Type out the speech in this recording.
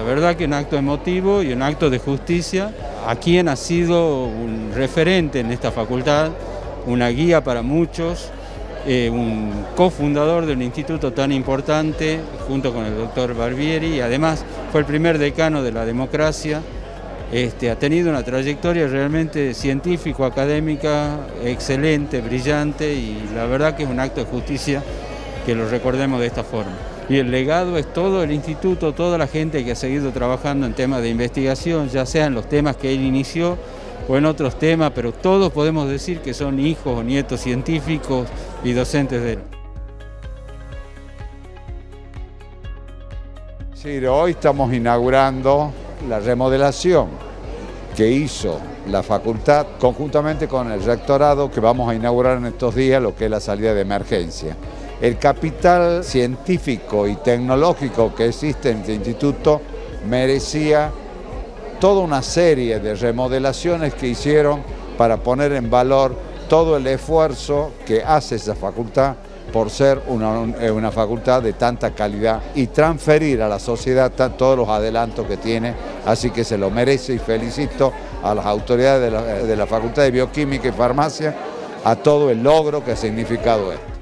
verdad que un acto emotivo y un acto de justicia a quien ha sido un referente en esta facultad, una guía para muchos, un cofundador de un instituto tan importante junto con el doctor Barbieri, y además fue el primer decano de la democracia. Ha tenido una trayectoria realmente científico-académica excelente, brillante, y la verdad que es un acto de justicia que lo recordemos de esta forma. Y el legado es todo el instituto, toda la gente que ha seguido trabajando en temas de investigación, ya sea en los temas que él inició o en otros temas, pero todos podemos decir que son hijos o nietos científicos y docentes de él. Sí, hoy estamos inaugurando la remodelación que hizo la facultad conjuntamente con el rectorado, que vamos a inaugurar en estos días lo que es la salida de emergencia. El capital científico y tecnológico que existe en este instituto merecía toda una serie de remodelaciones que hicieron para poner en valor todo el esfuerzo que hace esa facultad por ser una facultad de tanta calidad y transferir a la sociedad todos los adelantos que tiene, así que se lo merece, y felicito a las autoridades de la Facultad de Bioquímica y Farmacia a todo el logro que ha significado esto.